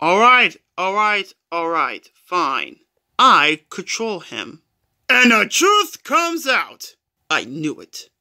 Alright, fine. I control him. And the truth comes out. I knew it.